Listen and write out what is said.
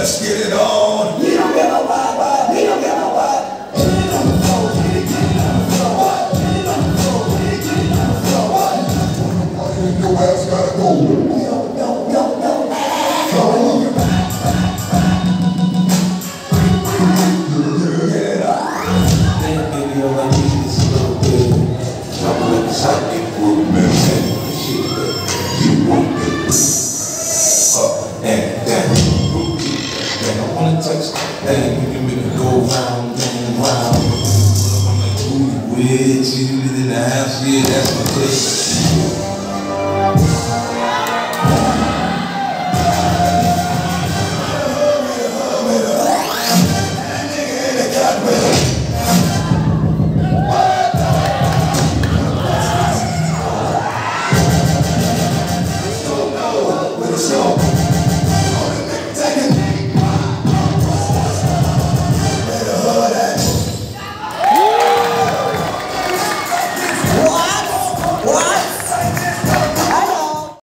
Let's get it on. You don't give a what? You don't give a what? Get it on the floor, get it on the floor. What? Get it on the floor, get it on the floor. What? Your ass gotta go. Round. I'm like, ooh, weird, she in the house, yeah, that's my place.